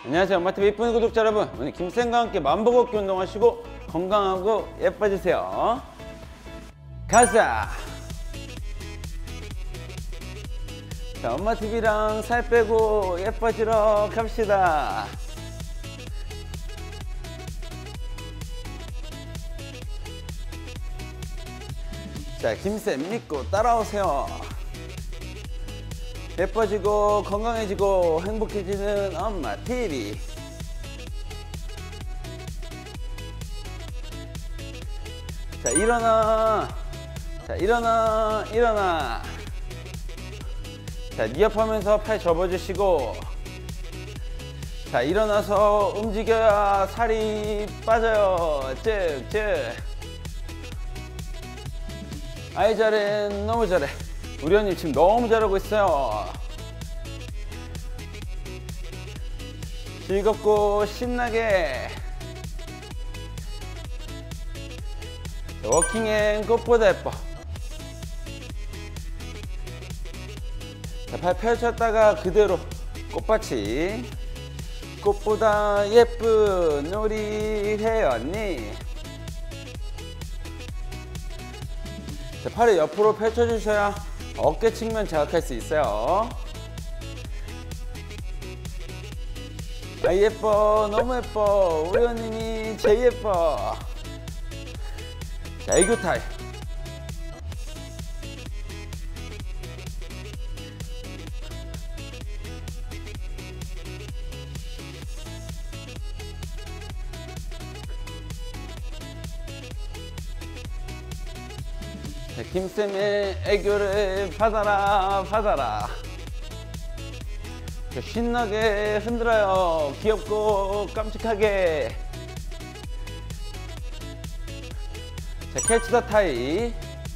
안녕하세요. 엄마TV 이쁜 구독자 여러분, 오늘 김쌤과 함께 만보걷기 운동하시고 건강하고 예뻐지세요. 가자! 자, 엄마TV랑 살 빼고 예뻐지러 갑시다. 자, 김쌤 믿고 따라오세요. 예뻐지고 건강해지고 행복해지는 엄마TV. 자, 일어나. 자, 일어나. 일어나. 자, 니업하면서 팔 접어주시고. 자, 일어나서 움직여야 살이 빠져요. 쭉쭉. 아이 잘해. 너무 잘해. 우리 언니 지금 너무 잘하고 있어요. 즐겁고 신나게. 워킹엔 꽃보다 예뻐. 자, 팔 펼쳤다가 그대로 꽃받치. 꽃보다 예쁜 우리 혜언니. 자, 팔을 옆으로 펼쳐주셔야 어깨 측면 자극할 수 있어요. 아, 예뻐. 너무 예뻐. 우리 언니니 제일 예뻐. 자, 애교 타임. 자, 김쌤의 애교를 받아라 받아라. 자, 신나게 흔들어요. 귀엽고 깜찍하게. 자, 캐치 더 타이.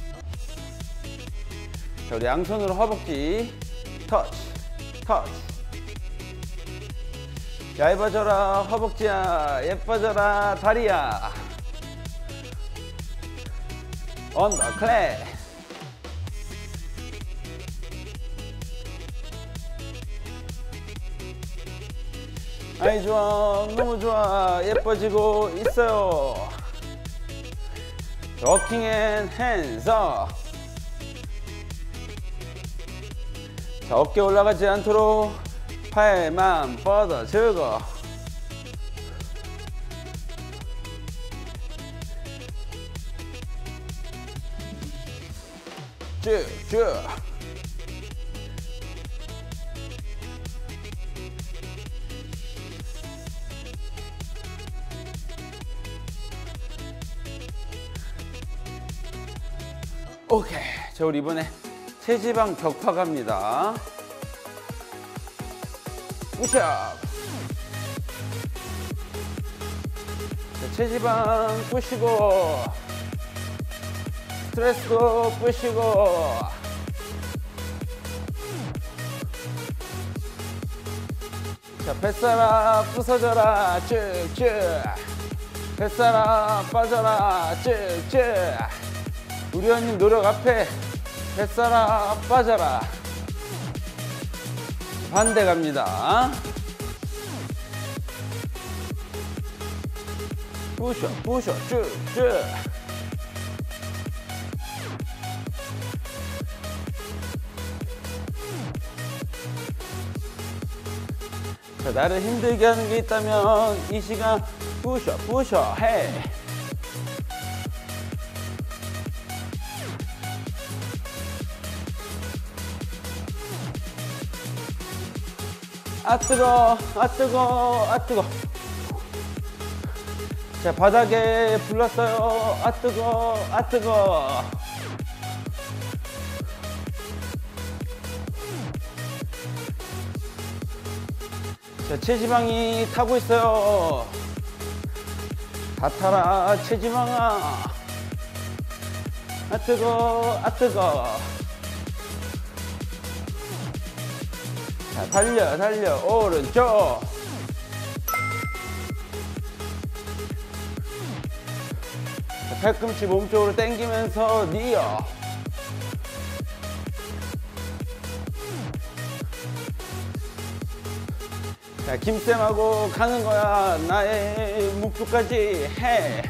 자, 우리 양손으로 허벅지 터치 터치. 얇아져라 허벅지야. 예뻐져라 다리야. 언더클랩. 아이 좋아. 너무 좋아. 예뻐지고 있어요. 워킹 앤 핸즈업. 자, 어깨 올라가지 않도록 팔만 뻗어주고. 쭉쭉. 오케이. 자, 우리 이번에 체지방 격파 갑니다. 푸시업. 자, 체지방 푸시고 스트레스도 푸시고. 자, 뱃살아 부서져라. 쭉쭉. 뱃살아 빠져라. 쭉쭉. 우리 언니 노력 앞에 뱃살아 빠져라. 반대 갑니다. 부셔 부셔 쭉쭉. 자, 나를 힘들게 하는 게 있다면 이 시간 부셔 부셔 해. 아 뜨거. 아 뜨거. 아 뜨거. 자, 바닥에 불렀어요. 아 뜨거. 아 뜨거. 자, 체지방이 타고 있어요. 다 타라 체지방아. 아 뜨거. 아 뜨거. 자, 달려 달려. 오른쪽. 자, 팔꿈치 몸쪽으로 당기면서 니어. 자, 김쌤하고 가는 거야. 나의 목표까지 해.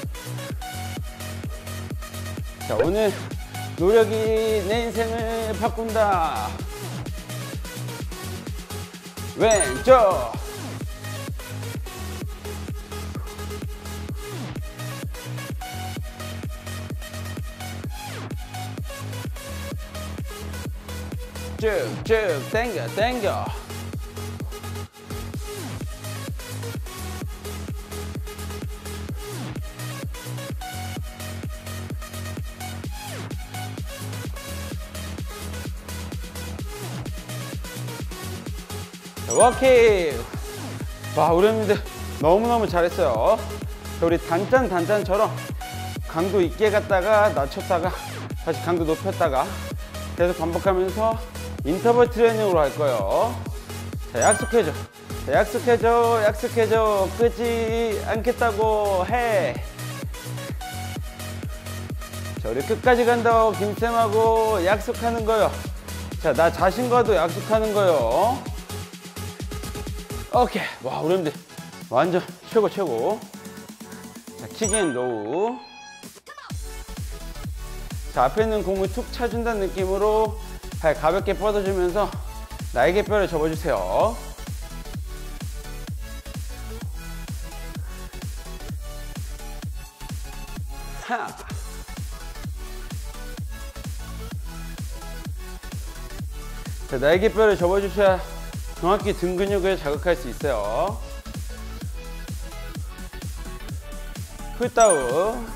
자, 오늘 노력이 내 인생을 바꾼다. 왼쪽. 쭉쭉 당겨 당겨. 워킹. 와, 우리 형님들 너무너무 잘했어요. 우리 단짠처럼 강도 있게 갔다가 낮췄다가 다시 강도 높였다가 계속 반복하면서 인터벌 트레이닝으로 할 거예요. 자, 약속해줘. 자, 약속해줘. 끄지 않겠다고 해. 자, 우리 끝까지 간다고 김쌤하고 약속하는 거요. 자, 나 자신과도 약속하는 거요. 오케이. 와, 우리 형님들 완전 최고. 자, 킥앤로우. 자, 앞에 있는 공을 툭 차준다는 느낌으로 발 가볍게 뻗어주면서 날개뼈를 접어주세요. 하. 자, 날개뼈를 접어주셔야 정확히 등 근육을 자극할 수 있어요. 풀다운.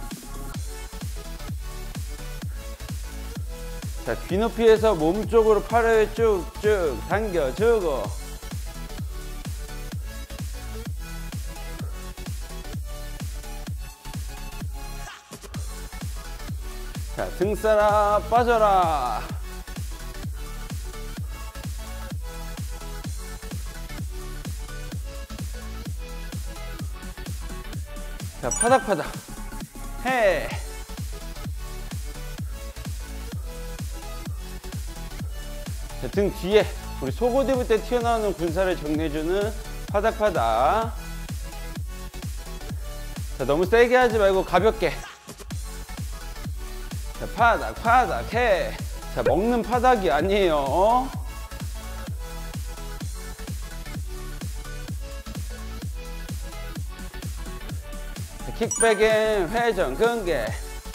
자, 귀 높이에서 몸 쪽으로 팔을 쭉쭉 당겨주고. 자, 등 싸라 빠져라. 자, 파닥파닥 해. 자, 등 뒤에 우리 속옷 입을 때 튀어나오는 군살을 정리해주는 파닥파닥. 자, 너무 세게 하지 말고 가볍게. 자, 파닥 해. 자, 먹는 파닥이 아니에요. 자, 킥백앤 회전 근개.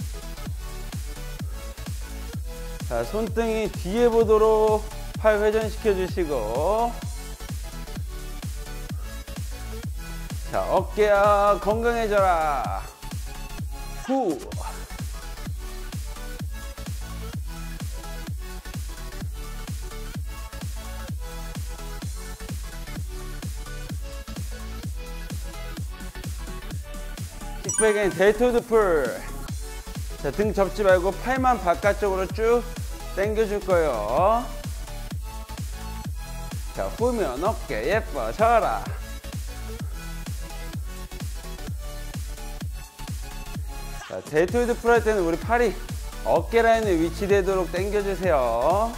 자, 손등이 뒤에 보도록 팔 회전시켜 주시고. 자, 어깨야 건강해져라. 후. 킥백앤 데이토드 풀. 자, 등 접지 말고 팔만 바깥쪽으로 쭉 당겨줄 거예요. 자, 후면 어깨 예뻐져라. 자, 데이토이드 풀 할 때는 우리 팔이 어깨 라인에 위치되도록 당겨주세요.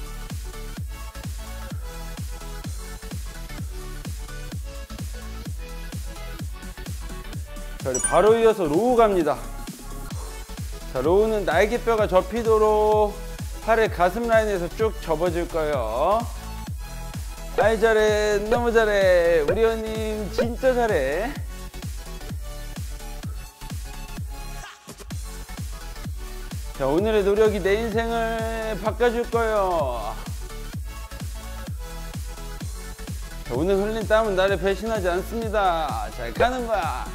자, 우리 바로 이어서 로우 갑니다. 자, 로우는 날개뼈가 접히도록 팔을 가슴 라인에서 쭉 접어줄 거예요. 아이, 잘해. 너무 잘해. 우리 형님 진짜 잘해. 자, 오늘의 노력이 내 인생을 바꿔줄 거예요. 자, 오늘 흘린 땀은 나를 배신하지 않습니다. 잘 가는 거야.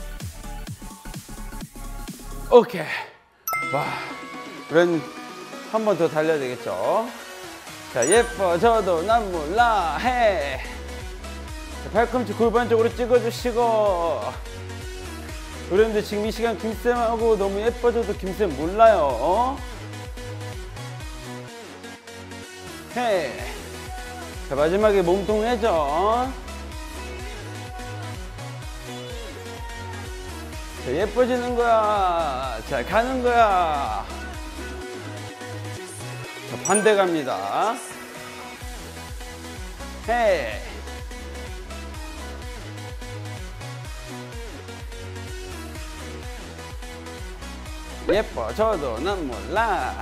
오케이. 와, 우린 한 번 더 달려야 되겠죠. 자, 예뻐져도 난 몰라 해. 자, 팔꿈치 골반 쪽으로 찍어주시고. 여러분들 지금 이 시간 김쌤하고 너무 예뻐져도 김쌤 몰라요. 해. 자, 마지막에 몸통 회전. 자, 예뻐지는 거야. 잘 가는 거야. 자, 반대 갑니다. 해. 예뻐져도 난 몰라.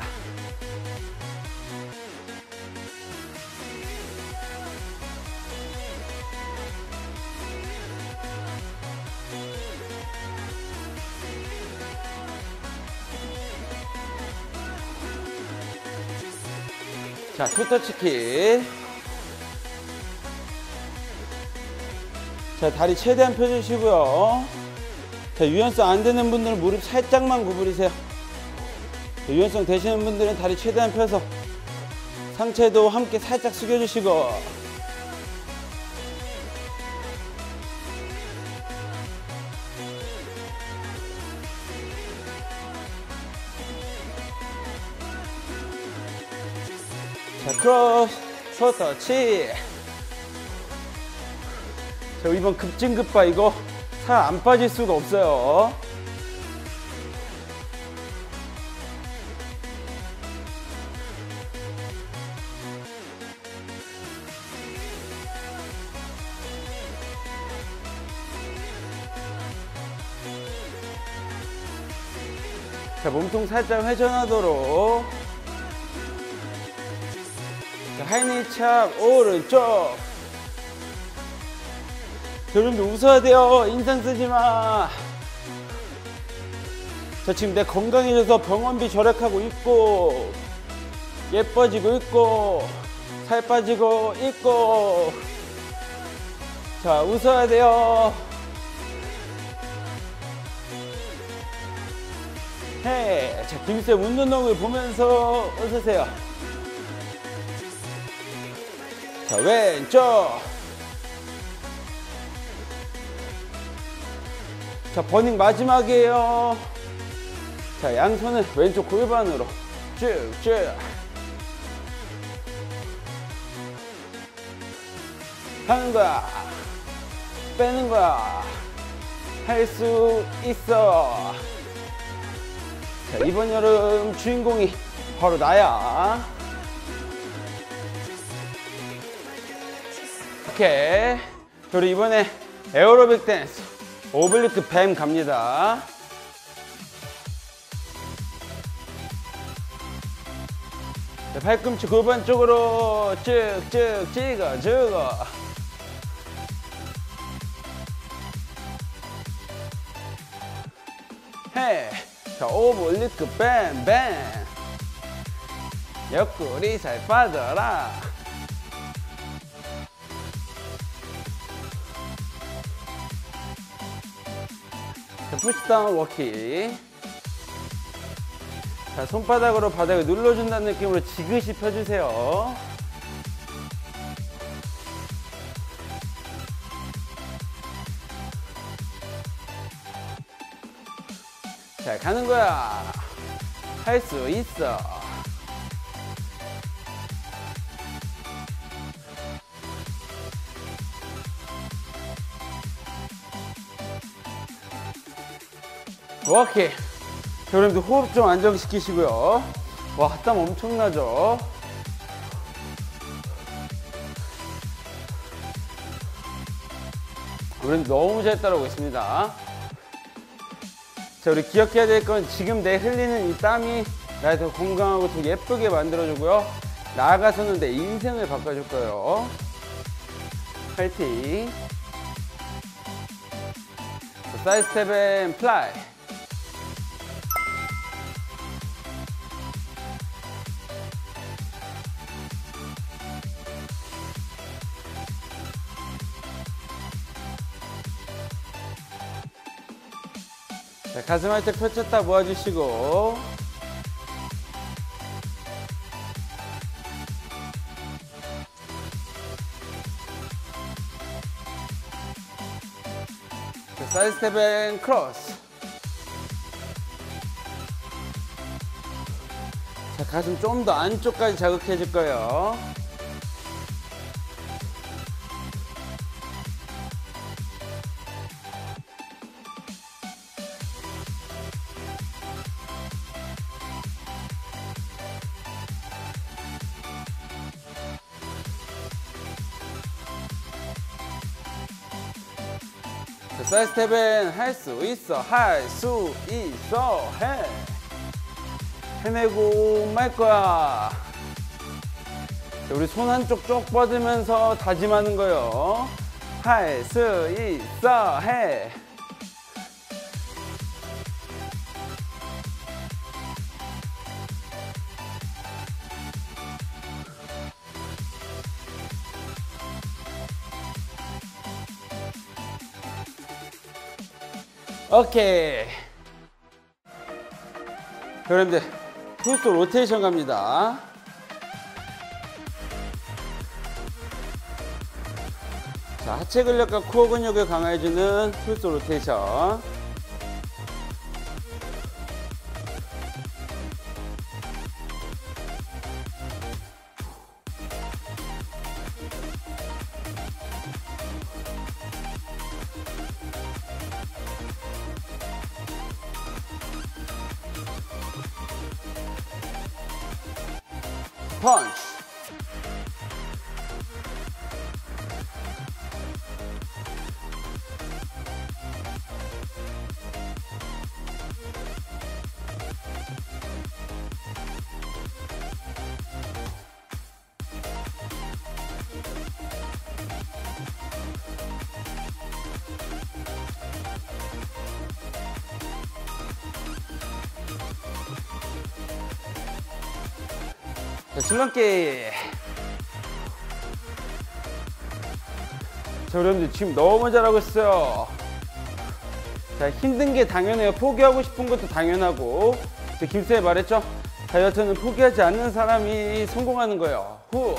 자, 투터치키. 자, 다리 최대한 펴주시고요. 자, 유연성 안 되는 분들은 무릎 살짝만 구부리세요. 자, 유연성 되시는 분들은 다리 최대한 펴서 상체도 함께 살짝 숙여주시고. 자, 크로스, 투터치. 자, 이번 급진급바 이거 살 안 빠질 수가 없어요. 자, 몸통 살짝 회전하도록. 자, 하이니 찹 오른쪽. 여러분들 웃어야 돼요. 인상 쓰지 마. 자, 지금 내 건강해져서 병원비 절약하고 있고, 예뻐지고 있고, 살 빠지고 있고. 자, 웃어야 돼요. 헤이. 자, 김쌤 웃는 얼굴 보면서 웃으세요. 자, 왼쪽. 자, 버닝 마지막이에요. 자, 양손을 왼쪽 골반으로 쭉쭉 하는 거야. 빼는 거야. 할 수 있어. 자, 이번 여름 주인공이 바로 나야. 오케이. 그리고 이번에 에어로빅 댄스 오블리크 뱀 갑니다. 자, 팔꿈치 골반 쪽으로 쭉쭉 찍어주고. 헤이. 자, 오블리크 뱀뱀. 옆구리 잘 빠져라. 자, 푸시다운 워킹. 자, 손바닥으로 바닥을 눌러준다는 느낌으로 지그시 펴주세요. 자, 가는 거야. 할 수 있어. 오케이. 여러분들 호흡 좀 안정시키시고요. 와, 땀 엄청나죠? 여러분들 너무 잘 따라오고 있습니다. 자, 우리 기억해야 될 건 지금 내 흘리는 이 땀이 나를 더 건강하고 더 예쁘게 만들어주고요. 나아가서는 내 인생을 바꿔줄 거예요. 파이팅. 사이드 스텝 앤 플라이. 자, 가슴 활짝 펼쳤다 모아주시고. 자, 사이드 스텝 앤 크로스. 자, 가슴 좀 더 안쪽까지 자극해 줄 거예요. 자, 사이드 스텝은 할 수 있어, 할 수 있어, 해. 해내고 말 거야. 자, 우리 손 한쪽 쭉 뻗으면서 다짐하는 거요. 할 수 있어 해. 오케이. 여러분들 트위스트 로테이션 갑니다. 자, 하체 근력과 코어 근육을 강화해주는 트위스트 로테이션. 펀치. 자, 줄넘기. 자, 여러분들 지금 너무 잘하고 있어요. 자, 힘든 게 당연해요. 포기하고 싶은 것도 당연하고. 김쌤이 말했죠? 다이어트는 포기하지 않는 사람이 성공하는 거예요. 후.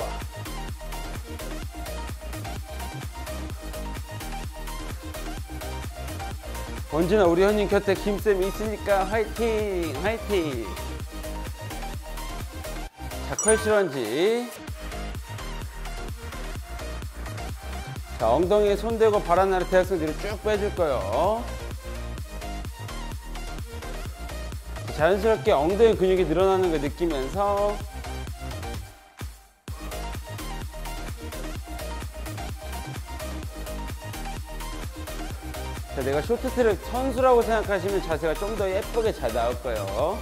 언제나 우리 현님 곁에 김쌤이 있으니까 화이팅! 화이팅! 자, 컬시런지. 자, 엉덩이에 손대고 발 하나를 대각선 뒤로 쭉 빼줄 거예요. 자, 자연스럽게 엉덩이 근육이 늘어나는 걸 느끼면서 자, 내가 쇼트트랙 선수라고 생각하시면 자세가 좀 더 예쁘게 잘 나올 거예요.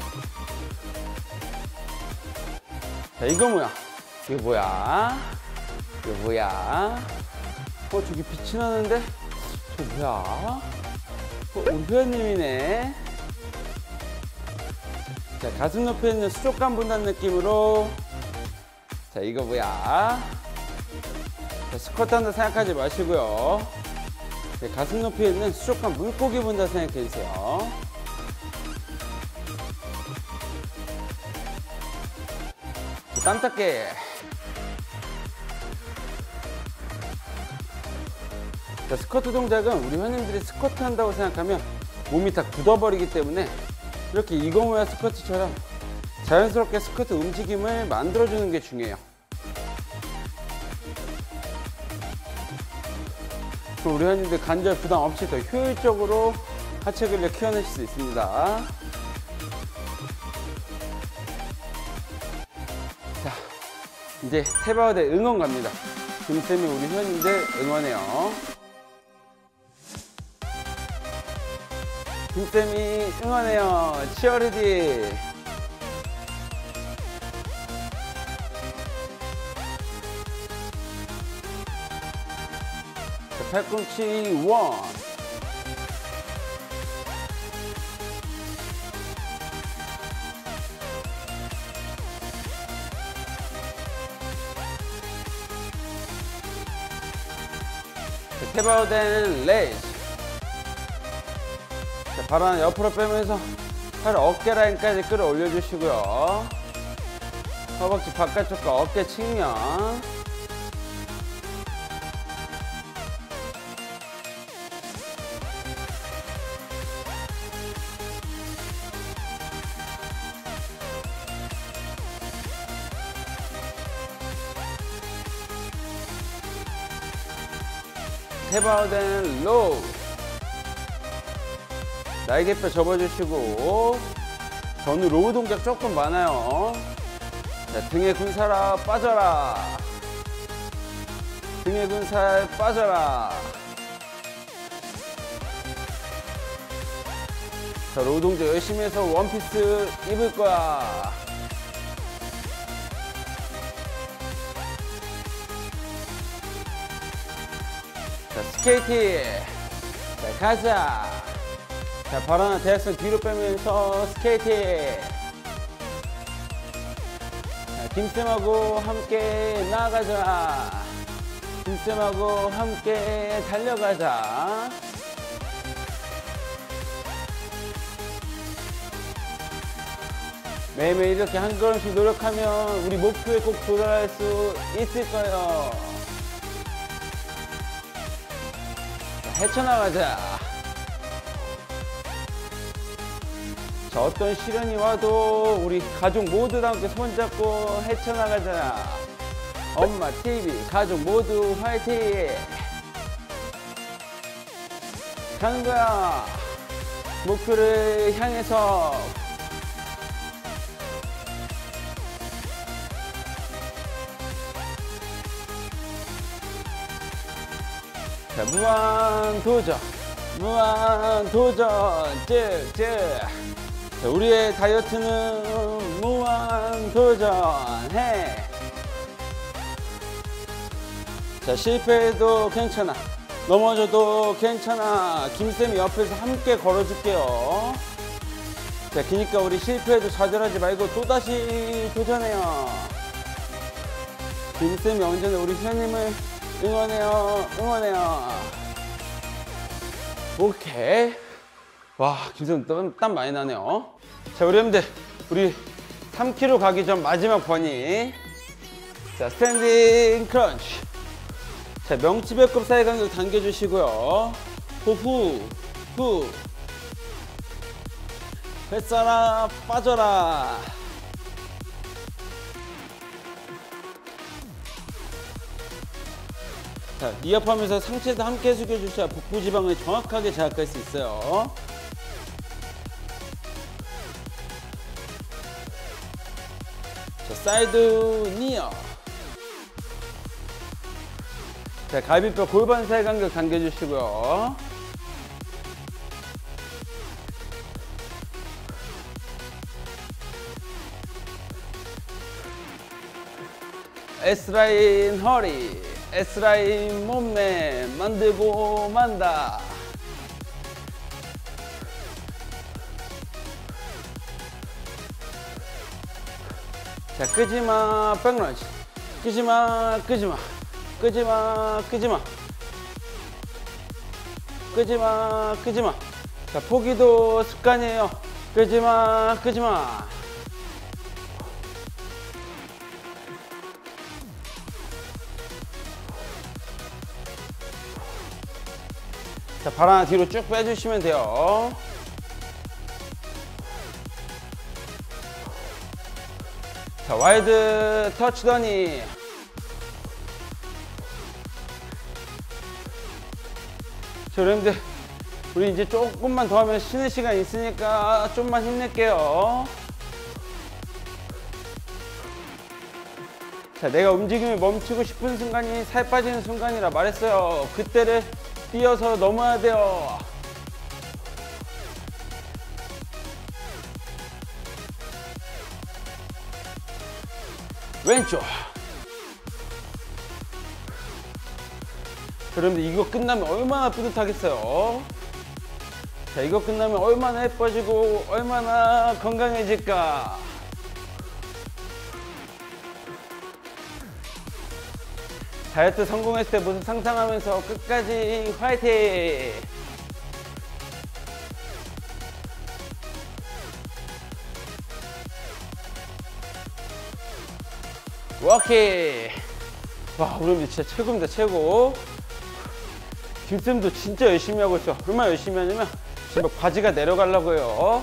자, 이거 뭐야? 이거 뭐야? 이거 뭐야? 저기 빛이 나는데? 저 뭐야? 우리 회원님이네. 자, 가슴 높이에 있는 수족관 분단 느낌으로. 자, 이거 뭐야? 자, 스쿼트 한다 생각하지 마시고요. 자, 가슴 높이에 있는 수족관 물고기 분다 생각해 주세요. 땀 닦게. 자, 스쿼트 동작은 우리 회원님들이 스쿼트 한다고 생각하면 몸이 다 굳어버리기 때문에 이렇게 이거모야 스쿼트처럼 자연스럽게 스쿼트 움직임을 만들어주는 게 중요해요. 그럼 우리 회원님들 관절 부담 없이 더 효율적으로 하체 근력 키워내실 수 있습니다. 자, 이제 태바우대 응원 갑니다. 김쌤이 우리 회원님들 응원해요. 김쌤이 응원해요. 치어리디. 자, 팔꿈치 원. 태바우덴 레이즈. 자, 발 하나 옆으로 빼면서 팔 어깨 라인까지 끌어올려 주시고요. 허벅지 바깥쪽과 어깨 측면. 태바우덴 로우. 날개뼈 접어주시고 전후 로우 동작 조금 많아요. 자, 등에 군살아 빠져라. 등에 군살 빠져라. 자, 로우 동작 열심히 해서 원피스 입을 거야. 자, 스케이팅. 자, 가자. 자, 발 하나 대각선 뒤로 빼면서 스케이팅. 자, 김쌤하고 함께 나가자. 김쌤하고 함께 달려가자. 매일매일 이렇게 한 걸음씩 노력하면 우리 목표에 꼭 도달할 수 있을 거예요. 자, 헤쳐나가자. 자, 어떤 시련이 와도 우리 가족 모두 다 함께 손잡고 헤쳐나가자. 엄마 TV 가족 모두 화이팅! 가는 거야. 목표를 향해서. 자, 무한 도전, 무한 도전, 쭉쭉. 자, 우리의 다이어트는 무한 도전해. 자, 실패해도 괜찮아. 넘어져도 괜찮아. 김쌤이 옆에서 함께 걸어줄게요. 자, 그러니까 우리 실패해도 좌절하지 말고 또다시 도전해요. 김쌤이 언제나 우리 회원님을 응원해요. 응원해요. 오케이. 와, 김쌤 땀 많이 나네요. 자, 우리 형님들, 우리 3km 가기 전 마지막 버니. 자, 스탠딩 크런치. 자, 명치 배꼽 사이 간격 당겨주시고요. 후. 뱃살아 빠져라. 자, 니압하면서 상체도 함께 숙여주셔야 복부 지방을 정확하게 자극할 수 있어요. 자, 사이드 니어. 자, 갈비뼈 골반 사이 간격 당겨주시고요. S라인 허리, S라인 몸매 만들고 만다. 자, 끄지마 백런치. 끄지마. 자, 포기도 습관이에요. 끄지마. 자, 발 하나 뒤로 쭉 빼주시면 돼요. 자, 와이드 터치더니. 자, 여러분들, 우리 이제 조금만 더 하면 쉬는 시간 있으니까 좀만 힘낼게요. 자, 내가 움직임을 멈추고 싶은 순간이 살 빠지는 순간이라 말했어요. 그때를 뛰어서 넘어야 돼요. 왼쪽. 여러분들, 이거 끝나면 얼마나 뿌듯하겠어요. 자, 이거 끝나면 얼마나 예뻐지고 얼마나 건강해질까. 다이어트 성공했을 때 모습 상상하면서 끝까지 화이팅! 워킹! 와, 우리 진짜 최고입니다, 최고. 김쌤도 진짜 열심히 하고 있어. 얼마나 열심히 하냐면 지금 바지가 내려가려고 해요.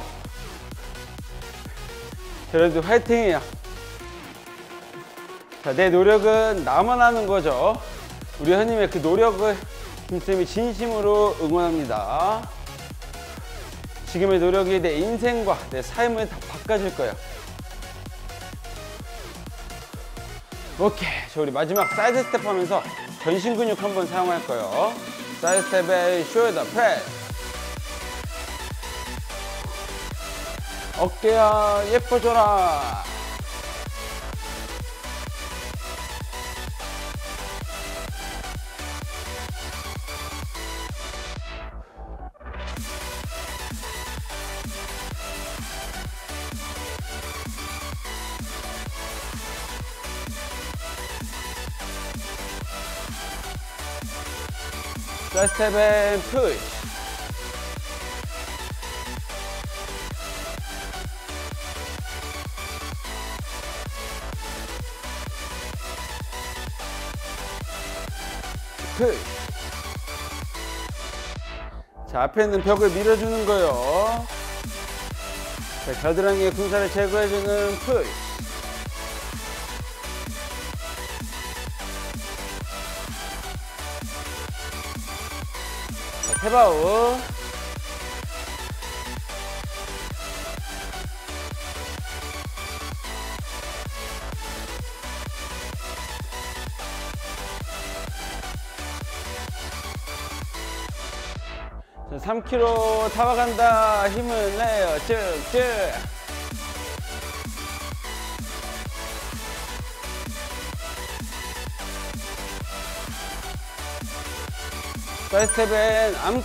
여러분들 화이팅이야. 자, 내 노력은 나만 하는 거죠. 우리 현님의 그 노력을 김쌤이 진심으로 응원합니다. 지금의 노력이 내 인생과 내 삶을 다 바꿔줄 거야. 오케이. 자, 우리 마지막 사이드 스텝 하면서 전신 근육 한번 사용할 거예요. 사이드 스텝에 숄더 프레스. 어깨야 예뻐져라. 스텝 앤 푸시. 푸시. 자, 앞에 있는 벽을 밀어주는 거요. 자, 겨드랑이의 군살을 제거해주는 푸시. 탭아웃. 자, 3kg 타박한다. 힘을 내요. 쭉쭉. 사이드스텝엔 암컬.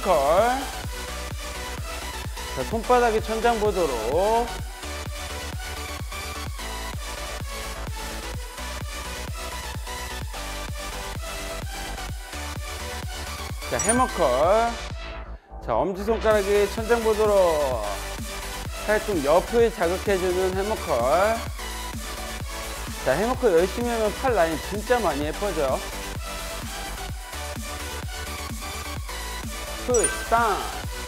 자, 손바닥이 천장 보도록. 자, 해머컬. 자, 엄지손가락이 천장 보도록. 팔뚝 옆을 자극해주는 해머컬. 자, 해머컬 열심히 하면 팔 라인 진짜 많이 예뻐져. 푸시, 땅.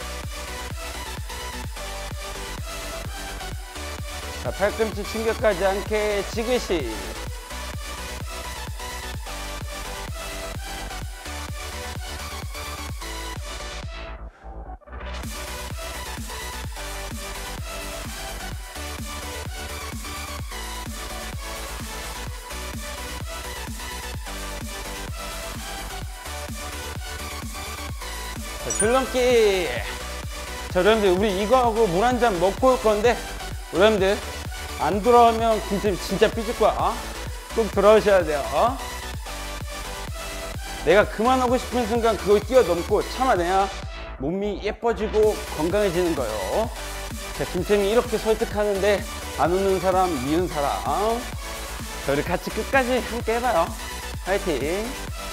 자, 팔꿈치 충격하지 않게 지그시. 자, 줄넘기. 자, 여러분들 우리 이거 하고 물 한 잔 먹고 올 건데, 여러분들 안 돌아오면 김쌤 진짜 삐질 거야. 어? 꼭 돌아오셔야 돼요. 어? 내가 그만하고 싶은 순간 그걸 뛰어넘고 참아내야 몸이 예뻐지고 건강해지는 거예요. 자, 김쌤이 이렇게 설득하는데 안 웃는 사람, 미운 사람. 자, 우리 같이 끝까지 함께 해봐요. 화이팅.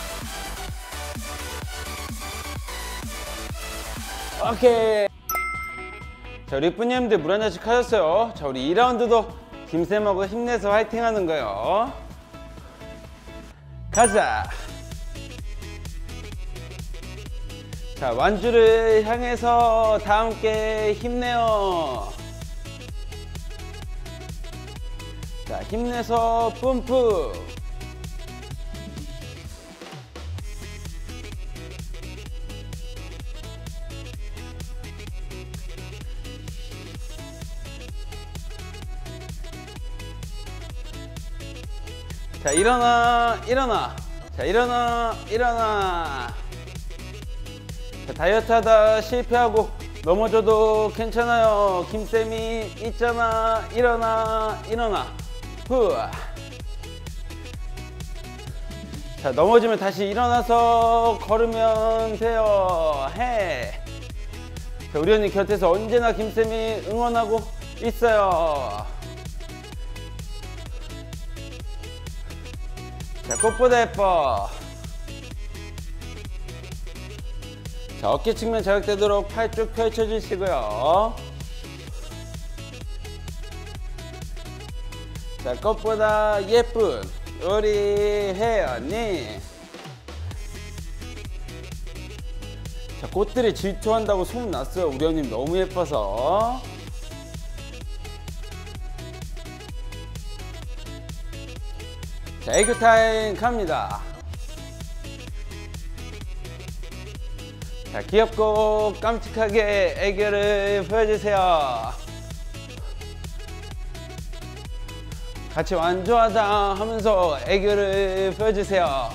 오케이. 자, 우리 뿌님들 물 한 잔씩 하셨어요. 자, 우리 2라운드도 김쌤하고 힘내서 화이팅 하는 거예요. 가자. 자, 완주를 향해서 다 함께 힘내요. 자, 힘내서 뿜뿜. 자, 일어나, 일어나. 자, 일어나, 일어나. 자, 다이어트 하다 실패하고 넘어져도 괜찮아요. 김쌤이 있잖아. 일어나, 일어나. 후. 자, 넘어지면 다시 일어나서 걸으면 돼요. 해. 자, 우리 언니 곁에서 언제나 김쌤이 응원하고 있어요. 자, 꽃보다 예뻐. 자, 어깨 측면 자극되도록 팔 쭉 펼쳐주시고요. 자, 꽃보다 예쁜 우리 혜연이. 자, 꽃들이 질투한다고 소문났어요. 우리 언니 너무 예뻐서. 자, 애교 타임 갑니다. 자, 귀엽고 깜찍하게 애교를 보여주세요. 같이 완주하자 하면서 애교를 보여주세요.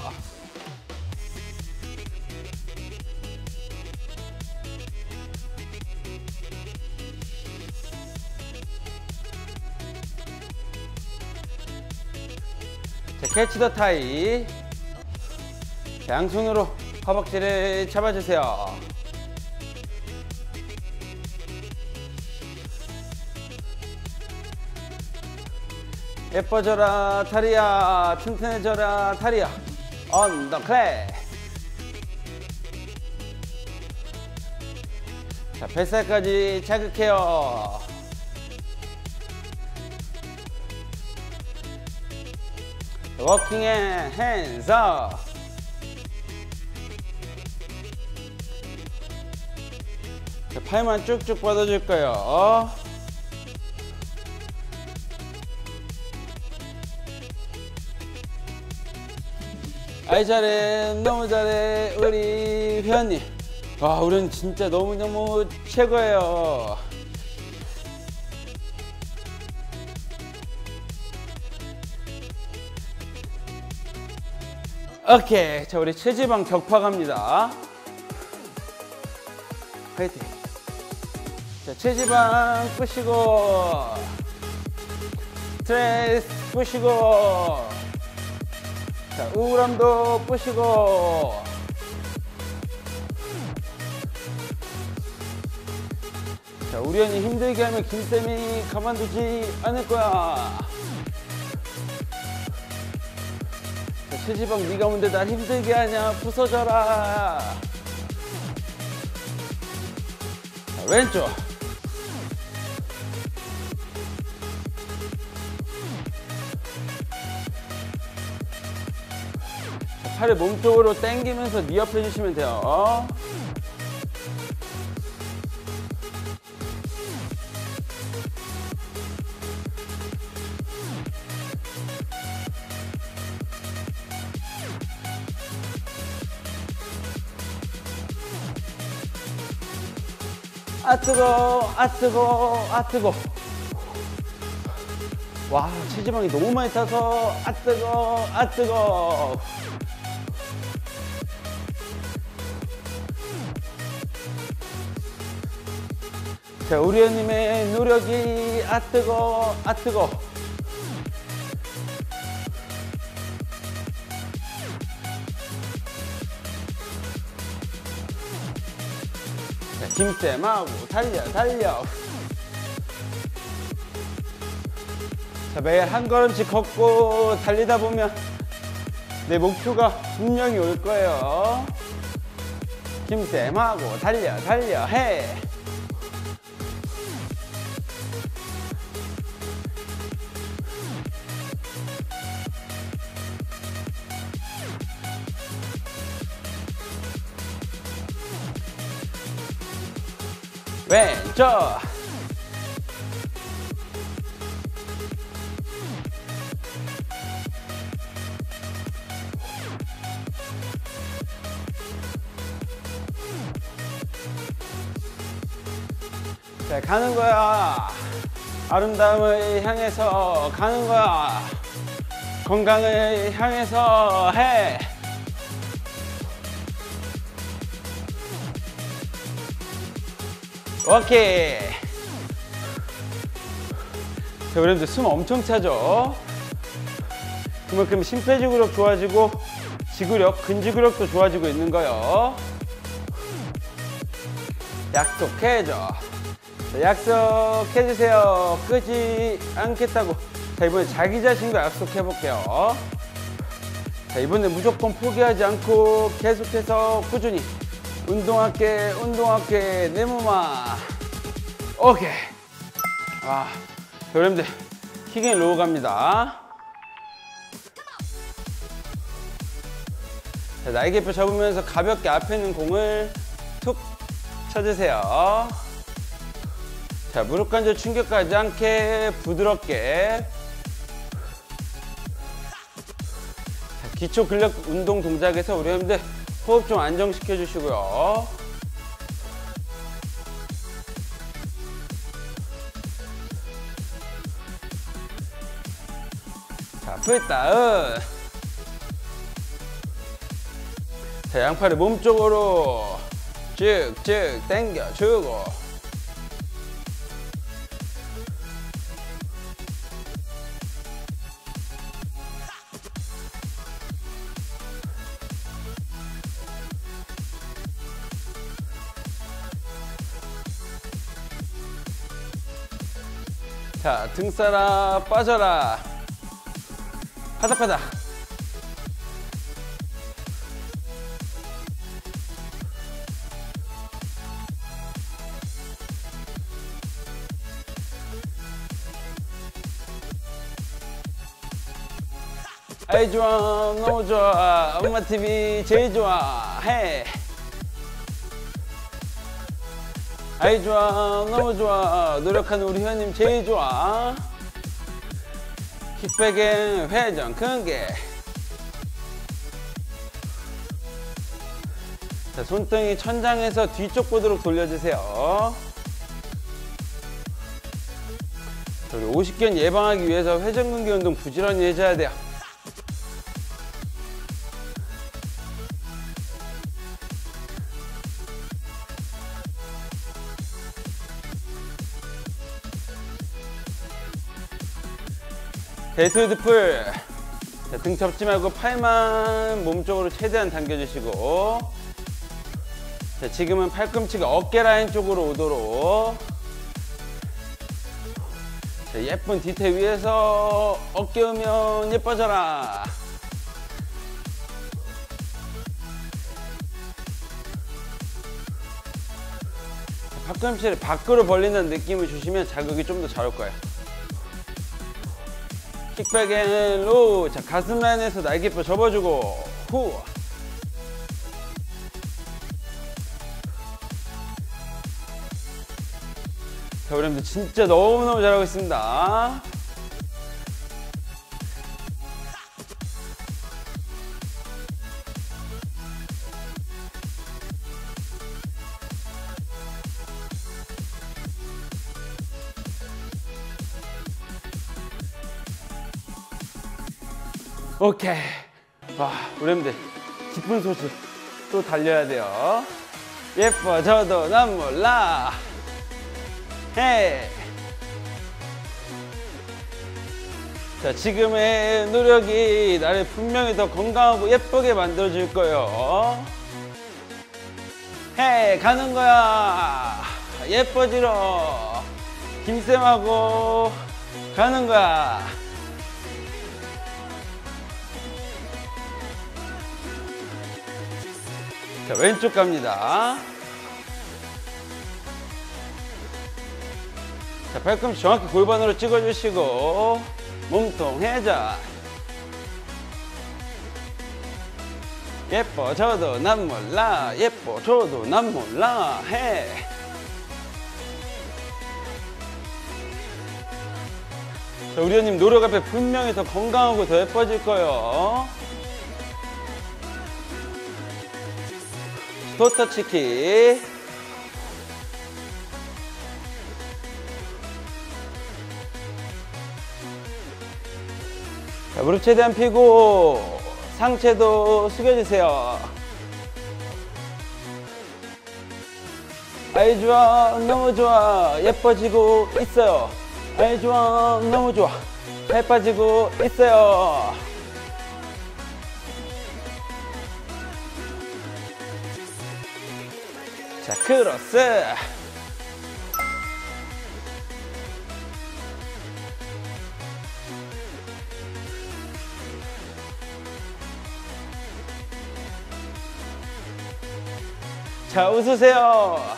자, 캐치 더 타이. 자, 양손으로 허벅지를 잡아주세요. 예뻐져라 다리야, 튼튼해져라 다리야. 언더클랩. 자, 뱃살까지 자극해요. 워킹의 핸즈업. 자, 팔만 쭉쭉 뻗어줄 거예요. 아이 잘해, 너무 잘해 우리 회원님. 와, 우리는 진짜 너무너무 최고예요. 오케이. 자, 우리 체지방 격파 갑니다. 화이팅. 자, 체지방 뿌시고, 스트레스 뿌시고, 자, 우울함도 뿌시고. 자, 우리 언니 힘들게 하면 김쌤이 가만두지 않을 거야. 자, 체지방 네가 뭔데 날 힘들게 하냐. 부서져라. 자, 왼쪽. 자, 팔을 몸쪽으로 당기면서 니업 해주시면 돼요. 아 뜨거, 아 뜨거, 아 뜨거. 와, 체지방이 너무 많이 타서 아 뜨거, 아 뜨거. 자, 우리 언님의 노력이 아 뜨거, 아 뜨거. 김쌤하고 달려 달려. 자, 매일 한 걸음씩 걷고 달리다 보면 내 목표가 분명히 올 거예요. 김쌤하고 달려 달려 해. 왼쪽. 자, 가는 거야. 아름다움을 향해서 가는 거야. 건강을 향해서 해. 오케이. 자, 여러분들 숨 엄청 차죠? 그만큼 심폐지구력 좋아지고 지구력, 근지구력도 좋아지고 있는 거예요. 약속해줘. 자, 약속해주세요. 끄지 않겠다고. 자, 이번에 자기 자신과 약속해볼게요. 자, 이번에 무조건 포기하지 않고 계속해서 꾸준히 운동할게, 운동할게, 내 몸아. 오케이. 와, 여러분들 킥앤 로우 갑니다. 자, 날개뼈 잡으면서 가볍게 앞에 있는 공을 툭 쳐주세요. 자, 무릎 관절 충격하지 않게 부드럽게. 자, 기초 근력 운동 동작에서 우리 여러분들 호흡 좀 안정시켜 주시고요. 자, 풀다운. 자, 양팔을 몸쪽으로 쭉쭉 당겨주고. 자, 등 살아 빠져라. 바닥바닥. 아이 좋아, 너무 좋아. 엄마 TV 제일 좋아. 해. 아이 좋아, 너무 좋아. 노력하는 우리 회원님 제일 좋아. 킥백엔 회전 큰게. 자, 손등이 천장에서 뒤쪽 보도록 돌려주세요. 우리 오십견 예방하기 위해서 회전근개 운동 부지런히 해줘야 돼요. 데트웨이트 풀. 자, 등 접지 말고 팔만 몸쪽으로 최대한 당겨주시고. 자, 지금은 팔꿈치가 어깨 라인 쪽으로 오도록. 자, 예쁜 디테일 위에서 어깨 오면 예뻐져라. 팔꿈치를 밖으로 벌리는 느낌을 주시면 자극이 좀 더 잘 올 거예요. 킥백앤 로우. 자, 가슴 라인에서 날개뼈 접어주고 후. 자, 우리 진짜 너무너무 잘하고 있습니다. 오케이. 와, 우리들 기쁜 소식 또 달려야 돼요. 예뻐져도 난 몰라. 헤이. 자, 지금의 노력이 나를 분명히 더 건강하고 예쁘게 만들어줄 거예요. 헤이, 가는 거야. 예뻐지러. 김쌤하고 가는 거야. 자, 왼쪽 갑니다. 자, 팔꿈치 정확히 골반으로 찍어주시고 몸통 회전. 예뻐져도 난 몰라. 예뻐져도 난 몰라. 해. 자, 우리 회원님 노력 앞에 분명히 더 건강하고 더 예뻐질 거예요. 스토터치키. 자, 무릎 최대한 펴고 상체도 숙여주세요. 아이 좋아, 너무 좋아. 예뻐지고 있어요. 아이 좋아, 너무 좋아. 예뻐지고 있어요. 자, 크로스. 자, 웃으세요.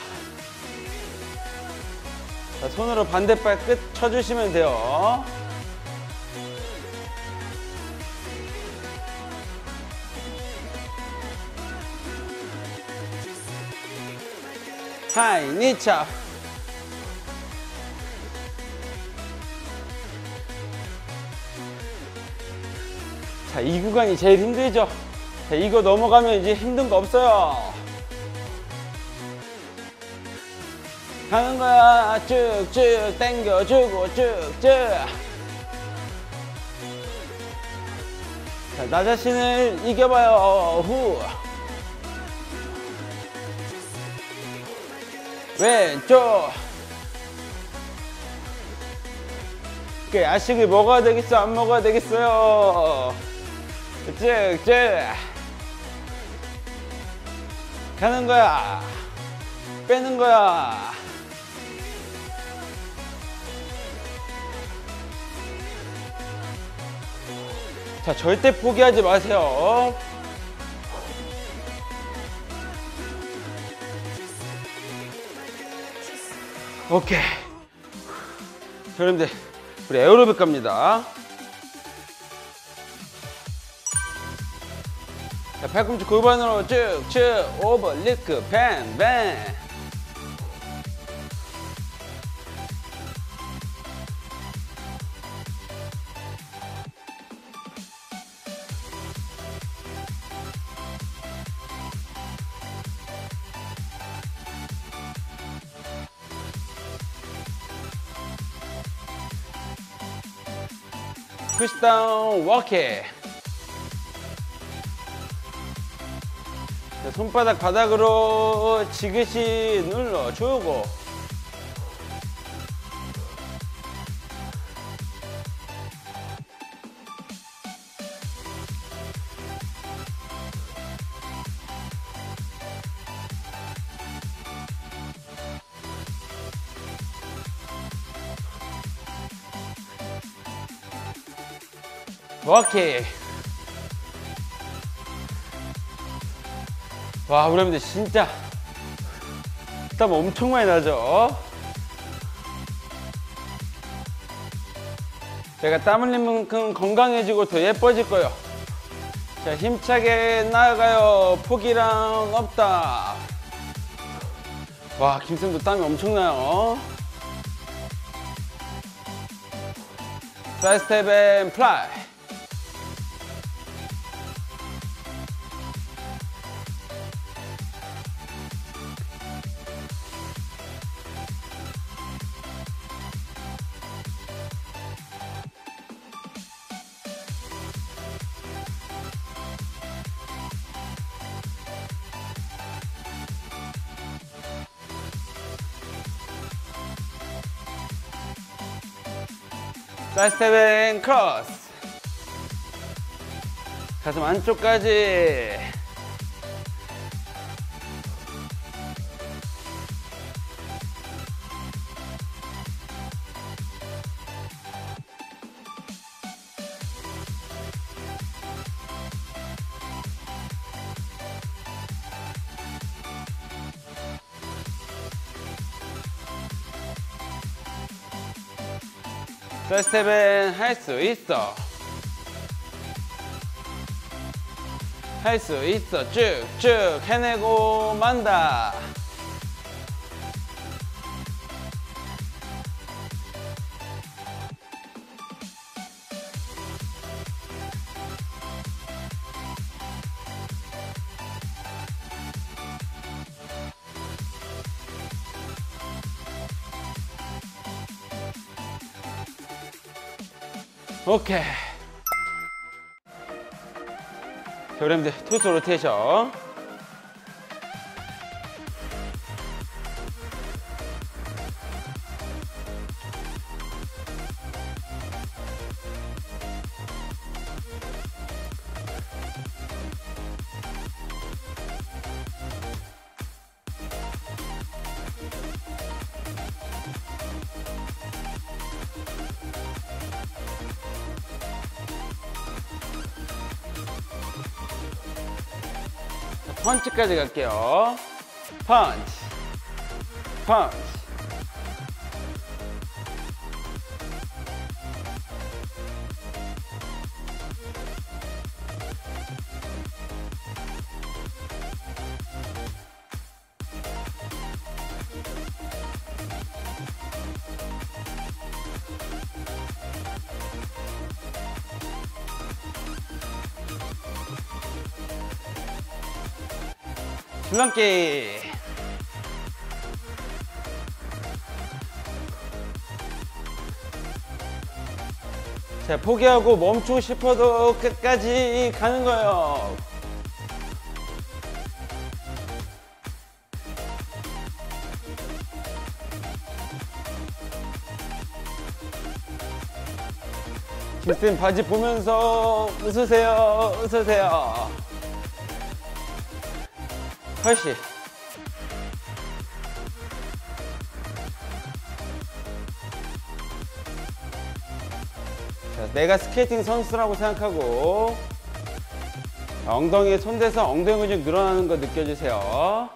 자, 손으로 반대발 끝 쳐주시면 돼요. 하이, 니차. 자, 이 구간이 제일 힘들죠. 자, 이거 넘어가면 이제 힘든 거 없어요. 가는 거야. 쭉쭉 당겨주고 쭉쭉. 자, 나 자신을 이겨봐요. 후. 왼쪽. 그 야식을 먹어야 되겠어, 안 먹어야 되겠어요. 쭉쭉. 가는 거야. 빼는 거야. 자, 절대 포기하지 마세요. 오케이. 자, 여러분들, 우리 에어로빅 갑니다. 자, 팔꿈치 골반으로 쭉쭉 오버리크 뱅뱅. 푸시다운 워킹. 손바닥 바닥으로 지그시 눌러주고, 워킹. 와, 우리 여러분들 진짜 땀 엄청 많이 나죠? 내가 땀 흘린 만큼 건강해지고 더 예뻐질 거예요. 자, 힘차게 나아가요. 포기란 없다. 와, 김쌤도 땀이 엄청나요. 사이드 스텝 앤 플라이. 사이드 스텝 앤 크로스. 가슴 안쪽까지. 사이드 스텝은 할 수 있어. 할 수 있어. 쭉쭉 해내고 만다. 오케이. 자, 여러분들 토스 로테이션. 펀치까지 갈게요. 펀치, 펀치. 줄넘기. 자, 포기하고 멈추고 싶어도 끝까지 가는 거예요. 김쌤 바지 보면서 웃으세요, 웃으세요. 훨씬. 자, 내가 스케이팅 선수라고 생각하고 엉덩이에 손대서 엉덩이 근육 늘어나는 거 느껴주세요.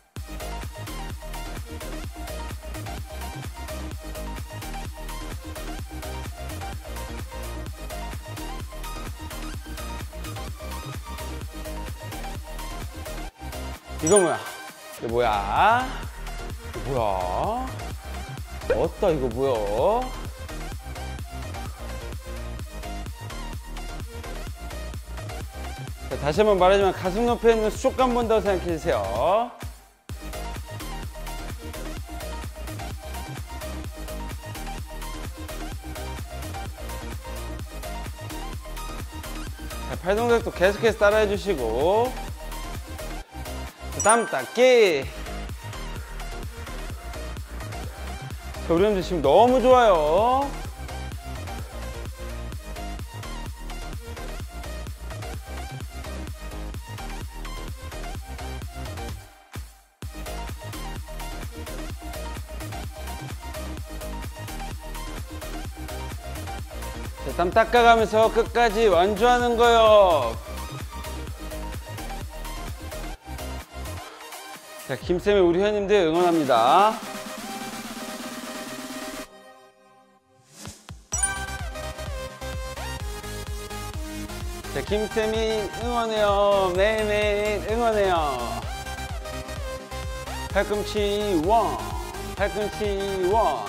이거 뭐야? 이거 뭐야? 이거 뭐야? 어따 이거 뭐야? 자, 다시 한번 말하지만 가슴 높이에 있는 수족관 본다고 생각해 주세요. 자, 팔 동작도 계속해서 따라해 주시고 땀 닦기. 자, 우리 형들 지금 너무 좋아요. 자, 땀 닦아가면서 끝까지 완주하는 거요. 자, 김쌤이 우리 회원님들 응원합니다. 자, 김쌤이 응원해요. 매일매일 응원해요. 팔꿈치 원, 팔꿈치 원.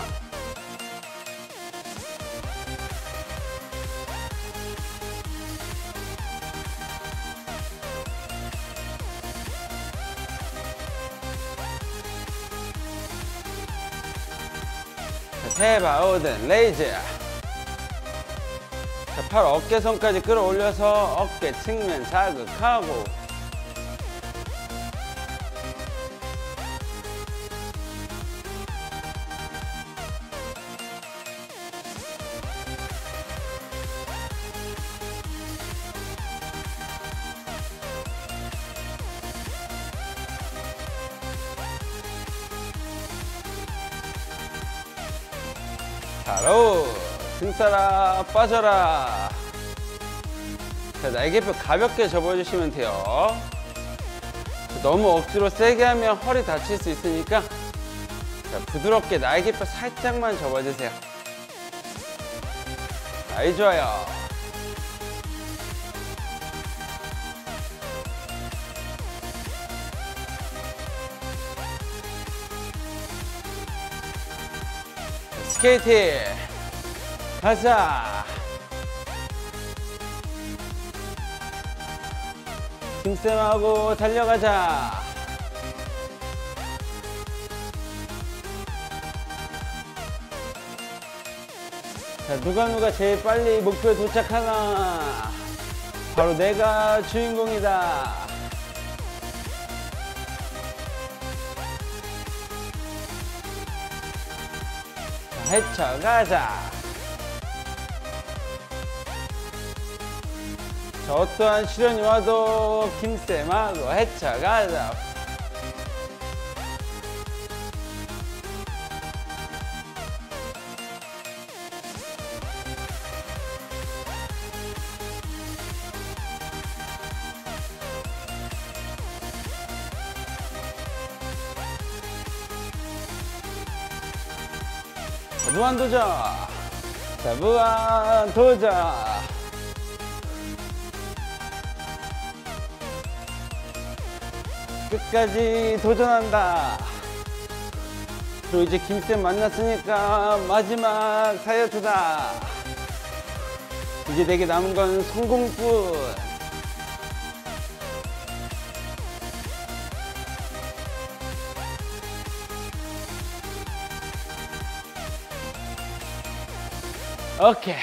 테바우든 레이즈. 자, 팔 어깨선까지 끌어올려서 어깨 측면 자극하고. 바로 등살아 빠져라. 자, 날개뼈 가볍게 접어주시면 돼요. 너무 억지로 세게 하면 허리 다칠 수 있으니까 자, 부드럽게 날개뼈 살짝만 접어주세요. 아이 좋아요. 스케이팅 가자. 김쌤하고 달려가자. 자, 누가 제일 빨리 목표에 도착하나. 바로 내가 주인공이다. 헤쳐가자. 자, 어떠한 시련이 와도 김쌤하고 헤쳐가자. 무한도전. 자, 무한도전. 끝까지 도전한다. 그리고 이제 김쌤 만났으니까 마지막 다이어트다. 이제 내게 남은 건 성공뿐. 오케이.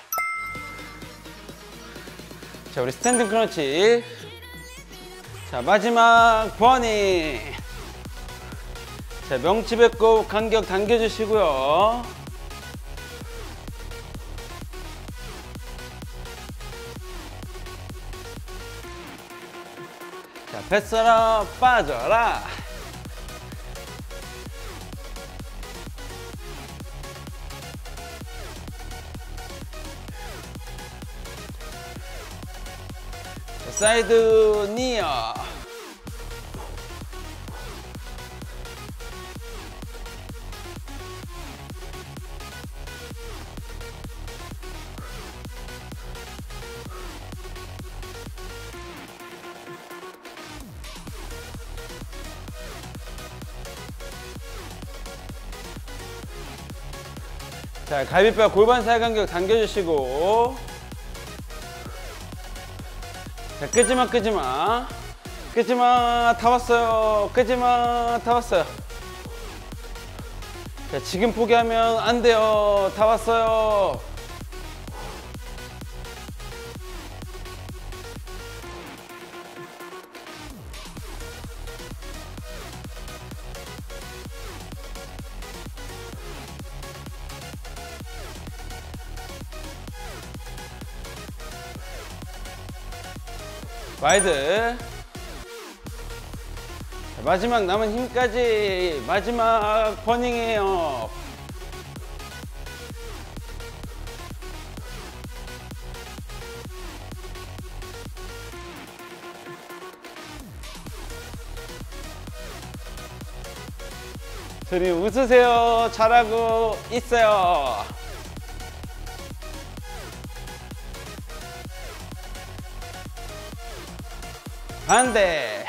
자, 우리 스탠딩 크런치. 자, 마지막 버니. 자, 명치 배꼽 간격 당겨주시고요. 자, 뱃살아 빠져라. 사이드 니어. 자, 갈비뼈 골반 사이 간격 당겨주시고. 자, 끄지마, 끄지마. 끄지마, 다 왔어요. 끄지마, 다 왔어요. 자, 지금 포기하면 안 돼요. 다 왔어요. 와이드. 마지막 남은 힘까지. 마지막 버닝이에요. 저리 웃으세요. 잘하고 있어요. 반대.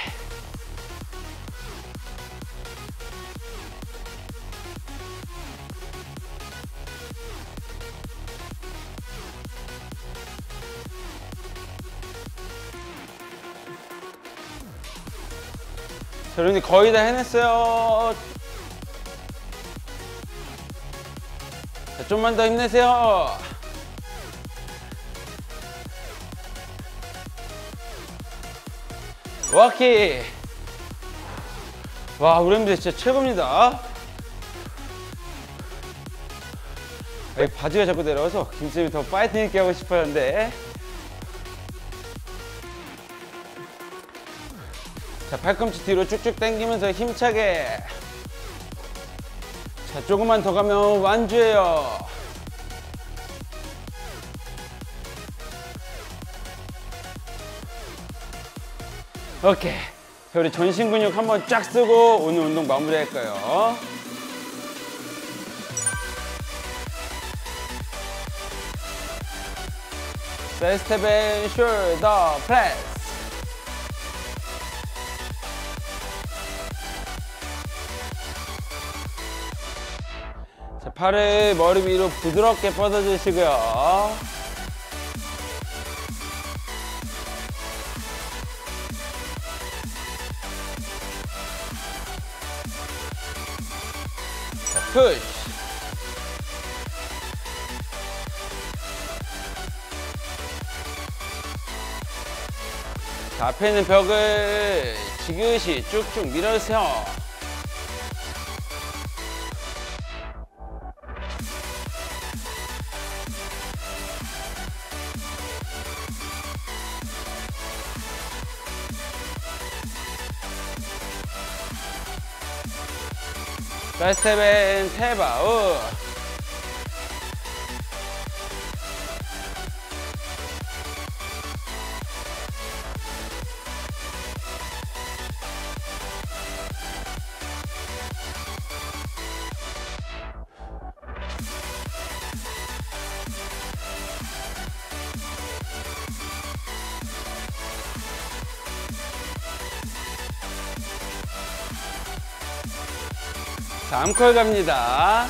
저런이 거의 다 해냈어요. 자, 좀만 더 힘내세요. 워키. 와, 우리 엠들 진짜 최고입니다. 여기 바지가 자꾸 내려와서 김쌤이 더 파이팅 있게 하고 싶었는데. 자, 팔꿈치 뒤로 쭉쭉 당기면서 힘차게. 자, 조금만 더 가면 완주예요. 오케이. 자, 우리 전신 근육 한번 쫙 쓰고 오늘 운동 마무리할까요? 사이드 스텝 앤 숄더 프레스. 자, 팔을 머리 위로 부드럽게 뻗어주시고요. 자, 푸시. 자, 앞에 있는 벽을 지그시 쭉쭉 밀어주세요. 사이드 스텝 앤 탭 아웃. 자, 암컬 갑니다.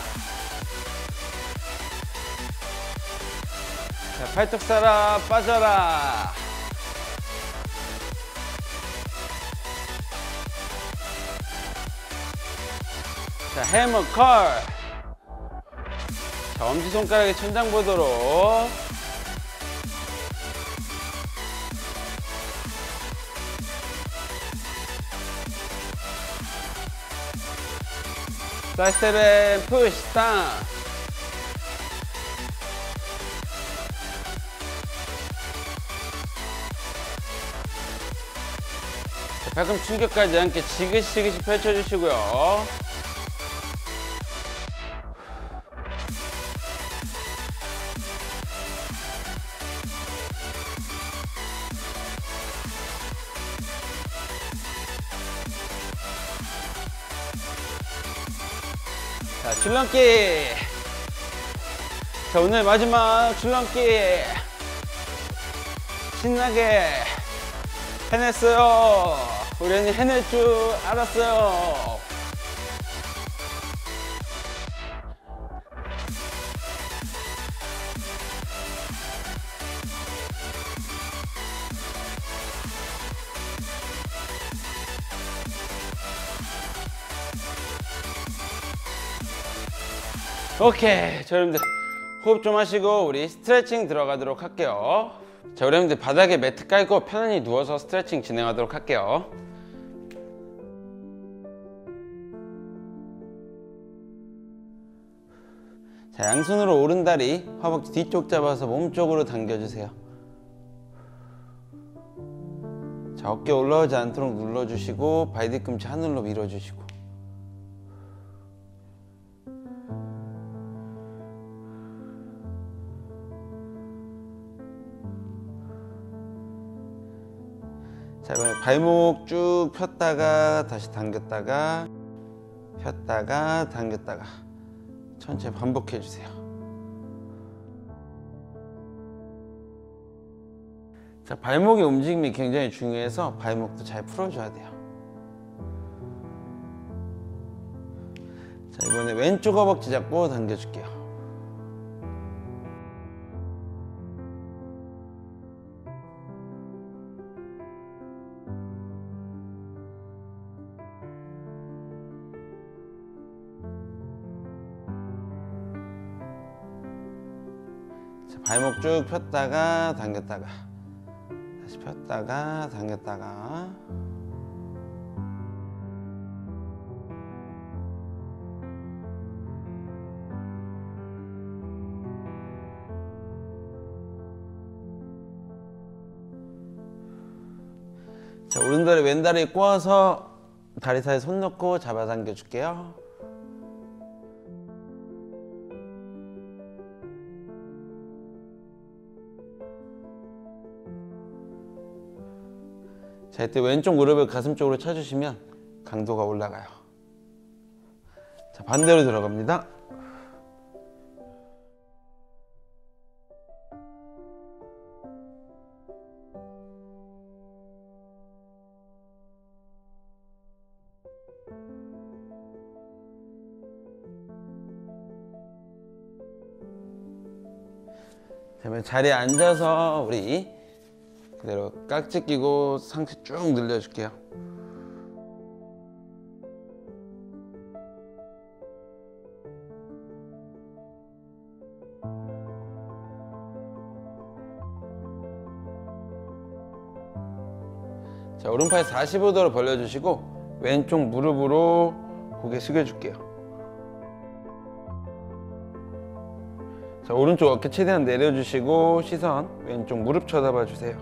자, 팔뚝 살아 빠져라. 자, 해머 컬. 자, 엄지손가락에 천장 보도록. 사이드 스텝 앤 푸시 다운. 발꿈치 충격하지 않게 지그시 펼쳐주시고요. 자, 줄넘기. 자, 오늘 마지막 줄넘기. 신나게 해냈어요. 우리 언니 해낼 줄 알았어요. 오케이. 자, 여러분들 호흡 좀 하시고 우리 스트레칭 들어가도록 할게요. 자, 우리 여러분들 바닥에 매트 깔고 편안히 누워서 스트레칭 진행하도록 할게요. 자, 양손으로 오른다리 허벅지 뒤쪽 잡아서 몸쪽으로 당겨주세요. 자, 어깨 올라오지 않도록 눌러주시고 발 뒤꿈치 하늘로 밀어주시고. 자, 발목 쭉 폈다가 다시 당겼다가 폈다가 당겼다가 천천히 반복해 주세요. 자, 발목의 움직임이 굉장히 중요해서 발목도 잘 풀어줘야 돼요. 자, 이번에 왼쪽 허벅지 잡고 당겨줄게요. 발목 쭉 폈다가 당겼다가 다시 폈다가 당겼다가. 자, 오른다리 왼다리 꼬아서 다리 사이에 손 넣고 잡아당겨 줄게요. 자, 이때 왼쪽 무릎을 가슴 쪽으로 쳐주시면 강도가 올라가요. 자, 반대로 들어갑니다. 자, 자리에 앉아서 우리 그대로 깍지 끼고 상체 쭉 늘려줄게요. 자, 오른팔 45도로 벌려주시고 왼쪽 무릎으로 고개 숙여줄게요. 자, 오른쪽 어깨 최대한 내려주시고 시선 왼쪽 무릎 쳐다봐 주세요.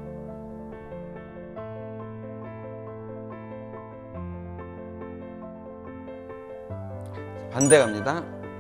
반대 갑니다.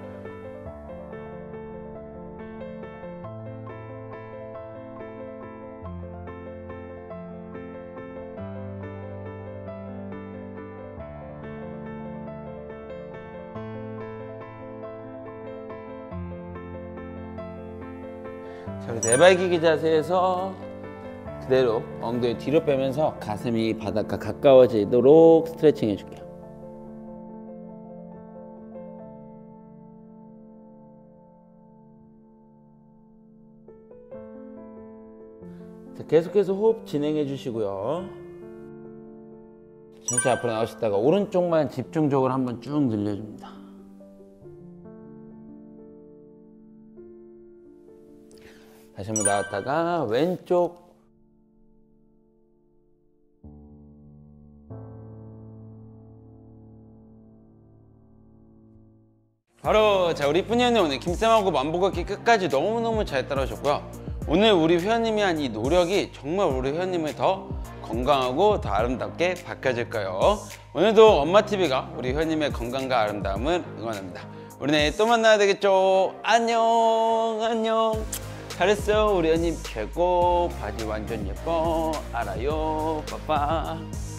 자, 우리 네발기기 자세에서 그대로 엉덩이 뒤로 빼면서 가슴이 바닥과 가까워지도록 스트레칭 해줄게요. 자, 계속해서 호흡 진행해 주시고요. 천천히 앞으로 나오시다가 오른쪽만 집중적으로 한번 쭉 늘려줍니다. 다시 한번 나왔다가 왼쪽. 바로 자, 우리 뿌니 언니 오늘 김쌤하고 만보걷기 끝까지 너무너무 잘 따라오셨고요. 오늘 우리 회원님이 한 이 노력이 정말 우리 회원님을 더 건강하고 더 아름답게 바꿔줄 거예요. 오늘도 엄마TV가 우리 회원님의 건강과 아름다움을 응원합니다. 우리 내일 또 만나야 되겠죠? 안녕 안녕. 잘했어요. 우리 회원님 최고. 바지 완전 예뻐. 알아요. 빠빠.